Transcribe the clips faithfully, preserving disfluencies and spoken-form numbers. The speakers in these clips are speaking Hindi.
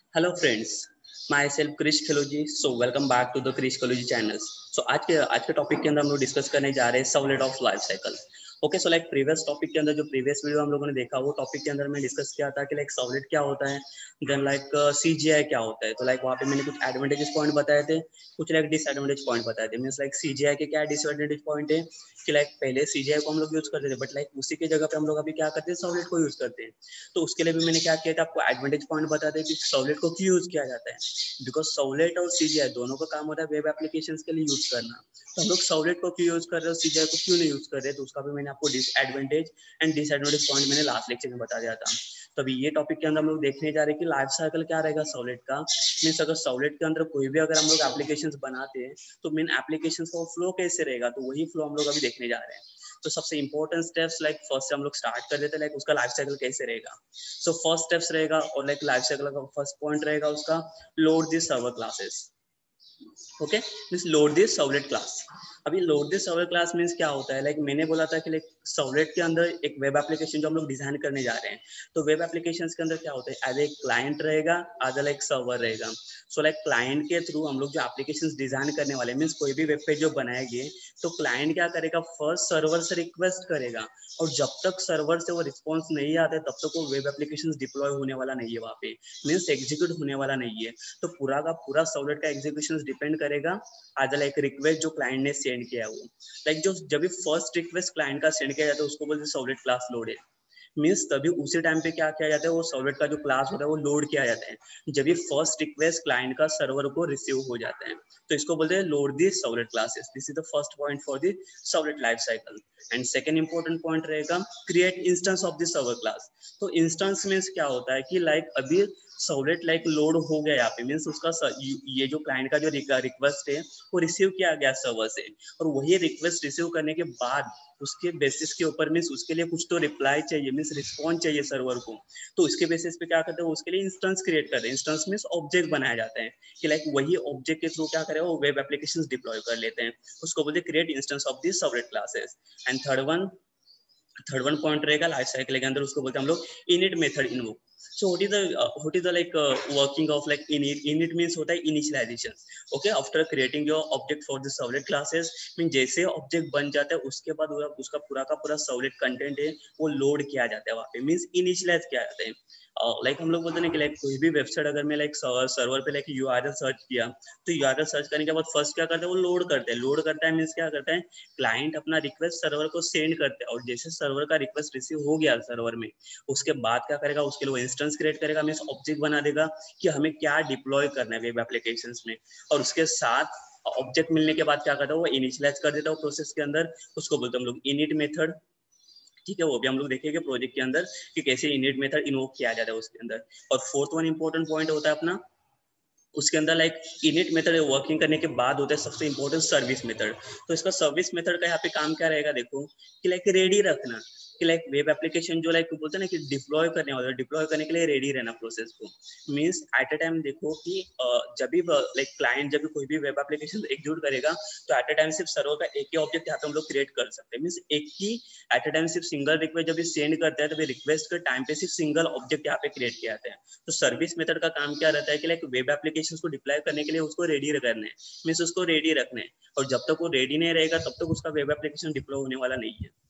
Hello friends, myself Krish खिलोजी। So welcome back to the Krish खिलोजी चैनल। सो आज के आज के टॉपिक के अंदर हम लोग डिस्कस करने जा रहे हैं servlet of life cycle. Okay, so like previous topic के अंदर जो प्रीवियस वीडियो हम लोगों ने देखा वो टॉपिक के अंदर मैं डिस्कस किया था कि लाइक सवलेट क्या होता है, देन लाइक सीजीआई क्या होता है। तो लाइक वहाँ पे मैंने कुछ एडवांटेजेस पॉइंट बताए थे, कुछ लाइक डिसएडवांटेज पॉइंट बताए थे। मीन्स लाइक सीजीआई के क्या डिसएडवांटेज पॉइंट है कि लाइक पहले सीजीआई को हम लोग यूज करते थे, बट लाइक उसी की जगह पे हम लोग अभी क्या करते हैं, सवलेट को यूज करते हैं। तो उसके लिए भी मैंने क्या किया था, आपको एडवांटेज पॉइंट बता दें कि सवलेट को क्यों यूज किया जाता है। बिकॉज सवलेट और सीजीआई दोनों का काम होता है वेब एप्लीकेशन के लिए यूज करना। तो हम लोग सवलेट को क्यों यूज कर रहे हैं और सीजीआई को क्यों नहीं यूज कर रहे, तो उसका भी मैंने आपको डिसएडवांटेज एंड डिसएडवांटेज पॉइंट मैंने लास्ट लेक्चर में बता दिया था। तो अभी ये टॉपिक के अंदर हम लोग देखने जा रहे हैं कि लाइफ साइकिल क्या रहेगा सवलेट का। मीन्स अगर सवलेट के अंदर कोई भी अगर हम लोग एप्लीकेशन बनाते हैं तो मेन एप्लीकेशन का फ्लो कैसे रहेगा, तो वही फ्लो हम लोग अभी देखने जा रहे हैं। तो सबसे इंपॉर्टेंट स्टेप्स लाइक फर्स्ट हम लोग स्टार्ट कर देते हैं, लाइक उसका लाइफ साइकिल कैसे रहेगा। सो फर्स्ट स्टेप्स रहेगा और लाइक लाइफ साइकिल का फर्स्ट पॉइंट रहेगा उसका load this server classes. Okay, means load this servlet class. अभी load this servlet class means क्या होता है, लाइक like, मैंने बोला था कि लाइक सर्वलेट के अंदर एक वेब एप्लीकेशन जो हम लोग डिजाइन करने जा रहे हैं, तो वेब एप्लीकेशन के अंदर क्या होता है, एज एक क्लाइंट रहेगा, एज लाइक सर्वर रहेगा। सो लाइक क्लाइंट के थ्रू हम लोग जो एप्लीकेशन डिजाइन करने वाले मीन्स कोई भी वेब पेज जो बनाएंगे, तो क्लाइंट क्या करेगा, फर्स्ट सर्वर से रिक्वेस्ट करेगा और जब तक सर्वर से वो रिस्पॉन्स नहीं आता है तब तक वो वेब एप्लीकेशन डिप्लॉय होने वाला नहीं है, वहाँ पे मीन्स एग्जीक्यूट होने वाला नहीं है। तो पूरा का पूरा सर्वलेट का एग्जीक्यूशन डिपेंड करेगा आज लाइक रिक्वेस्ट जो क्लाइंट ने सेंड किया है वो। लाइक जो जब भी फर्स्ट रिक्वेस्ट क्लाइंट का सेंड किया जाता है उसको बोलते हैं सर्वलेट क्लास लोडेड। मीन्स तभी उसी टाइम पे क्या किया जाता है, वो सर्वलेट का जो क्लास होता है वो लोड किया जाता है जब ये फर्स्ट रिक्वेस्ट क्लाइंट का सर्वर को रिसीव हो जाता है। तो इसको बोलते हैं load the servlet classes. This is the first point for the servlet life cycle. And second important point रहेगा create instance of the server class. तो इंस्टेंस मीन्स क्या होता है कि लाइक like, अभी सर्वलेट लाइक लोड हो गया यहाँ पे, मीन्स उसका ये जो क्लाइंट का जो रिक्वेस्ट है वो रिसीव किया गया सर्वर से, और वही रिक्वेस्ट रिसीव करने के बाद उसके बेसिस के ऊपर मीन्स उसके लिए कुछ तो रिप्लाई चाहिए, मीन्स रिस्पॉन्स चाहिए सर्वर को। तो उसके बेसिस पे क्या करते हैं, उसके लिए इंस्टेंस क्रिएट करते हैं। इंस्टेंस मीन्स ऑब्जेक्ट बनाया जाता है कि लाइक वही ऑब्जेक्ट के थ्रू क्या करेगा, वो वेब एप्लीकेशन डिप्लॉय कर लेते हैं। उसको बोलते हैं create instance of this servlet classes. And third one third one point रहेगा लाइफ साइकिल के अंदर, उसको बोलते हैं हम लोग init method invoke. So what is the uh, what is the like uh, working of like init? Init means होता है initialization. Okay, after creating your object for the servlet classes, mean जैसे ऑब्जेक्ट बन जाता है उसके बाद उसका पूरा का पूरा सर्वलेट कंटेंट है वो लोड किया जाता है वहाँ पे, मीन्स इनिशियलाइज किया जाता है। लाइक uh, हम लोग बोलते हैं कि लाइक कोई भी वेबसाइट अगर मैं लाइक सर्वर पे लाइक यूआरएल सर्च किया, तो यूआरएल सर्च करने के बाद फर्स्ट क्या करता है, वो लोड करते हैं। लोड करता है मीन्स क्या करता है, क्लाइंट अपना रिक्वेस्ट सर्वर को सेंड करते हैं और जैसे सर्वर का रिक्वेस्ट रिसीव हो गया सर्वर में, उसके बाद क्या करेगा, उसके लिए वो इंस्टेंस क्रिएट करेगा, मीन्स ऑब्जेक्ट बना देगा कि हमें क्या डिप्लॉय करना है वेब एप्लीकेशंस में। और उसके साथ ऑब्जेक्ट मिलने के बाद क्या करता है, वो इनिशियलाइज कर देता है प्रोसेस के अंदर। उसको बोलते हैं हम लोग इनिट मेथड। ठीक है, वो भी हम लोग देखेंगे प्रोजेक्ट के अंदर कि कैसे इनिट मेथड इन्वोक किया जाता है उसके अंदर। और फोर्थ वन इंपॉर्टेंट पॉइंट होता है अपना उसके अंदर लाइक इनिट मेथड वर्किंग करने के बाद होता है सबसे इंपॉर्टेंट सर्विस मेथड। तो इसका सर्विस मेथड का यहाँ पे काम क्या रहेगा, देखो कि लाइक रेडी रखना कि लाइक वेब एप्लीकेशन जो लाइक बोलते हैं ना कि डिप्लॉय करने वाला, डिप्लॉय करने के लिए रेडी रहना प्रोसेस को। मीन्स एट अ टाइम देखो कि जब भी लाइक क्लाइंट जब भी कोई भी वेब एप्लीकेशन एग्जीक्यूट करेगा तो एट अ टाइम सिर्फ सर्वर का एक ही ऑब्जेक्ट यहाँ पे हम लोग क्रिएट कर सकते हैं। मीन्स एक ही एट अ टाइम सिर्फ सिंगल रिक्वेस्ट जब भी सेंड करता है तभी रिक्वेस्ट के टाइम पे सिर्फ सिंगल ऑब्जेक्ट यहाँ पे क्रिएट किया जाता है। तो सर्विस मेथड का काम क्या रहता है कि लाइक वेब एप्लीकेशन को डिप्लॉय करने के लिए उसको रेडी करना है, मीन्स उसको रेडी रखना है, और जब तक वो रेडी नहीं रहेगा तब तक उसका वेब एप्लीकेशन डिप्लॉय होने वाला नहीं है।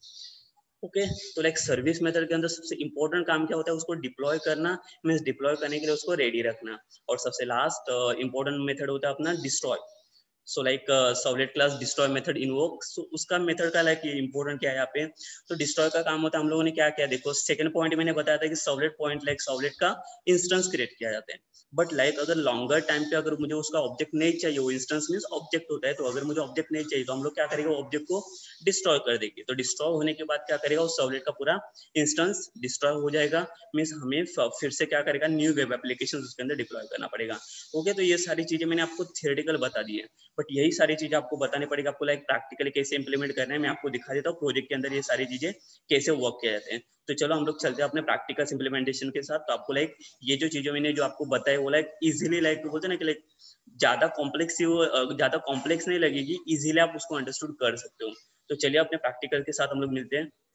ओके okay, तो लाइक सर्विस मेथड के अंदर सबसे इंपॉर्टेंट काम क्या होता है, उसको डिप्लॉय करना, मीन्स डिप्लॉय करने के लिए उसको रेडी रखना। और सबसे लास्ट इंपॉर्टेंट मेथड होता है अपना destroy. So like servlet class destroy method invoke. So उसका मेथड का लाइक इंपॉर्टेंट क्या है यहाँ पे, तो डिस्ट्रॉय का काम होता है हम लोगों ने क्या किया, देखो सेकंड पॉइंट मैंने बताया था कि सर्वलेट पॉइंट लाइक सर्वलेट का इंस्टेंस क्रिएट किया जाता है। बट लाइक अगर लॉन्गर टाइम पे अगर मुझे उसका ऑब्जेक्ट नहीं चाहिए, वो इंस्टेंस मींस ऑब्जेक्ट होता है, तो अगर मुझे ऑब्जेक्ट नहीं चाहिए तो हम लोग क्या करेंगे, ऑब्जेक्ट को डिस्ट्रॉय कर देंगे। तो डिस्ट्रॉय होने के बाद क्या करेगा, उस सर्वलेट का पूरा इंस्टेंस डिस्ट्रॉय हो जाएगा। मींस हमें फिर से क्या करेगा, न्यू वेब एप्लीकेशन उसके अंदर डिप्लॉय करना पड़ेगा। ओके, तो ये सारी चीजें मैंने आपको थियोरेटिकल बता दी है, बट यही सारी चीजें आपको बतानी पड़ेगा, आपको लाइक प्रैक्टिकली कैसे इंप्लीमेंट करना है मैं आपको दिखा देता हूँ प्रोजेक्ट के अंदर ये सारी चीजें कैसे वर्क किया जाते हैं। तो चलो हम लोग चलते हैं अपने प्रैक्टिकल इंप्लीमेंटेशन के साथ। तो आपको लाइक ये जो चीजें मैंने जो आपको बताया वो लाइक इजीली लाइक बोलते हैं ना कि लाइक ज्यादा कॉम्प्लेक्स ज्यादा कॉम्प्लेक्स नहीं लगेगी, इजीली आप उसको अंडरस्टूड कर सकते हो। तो चलिए अपने प्रैक्टिकल के साथ हम लोग मिलते हैं।